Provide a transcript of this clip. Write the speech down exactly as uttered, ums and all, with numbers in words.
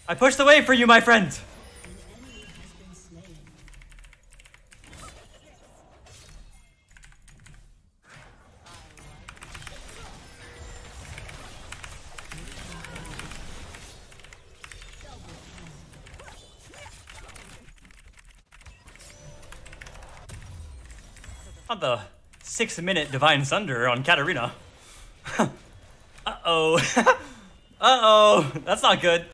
I pushed away for you, my friend. Not the six-minute Divine Sunderer on Katarina. Uh-oh. Uh-oh. That's not good.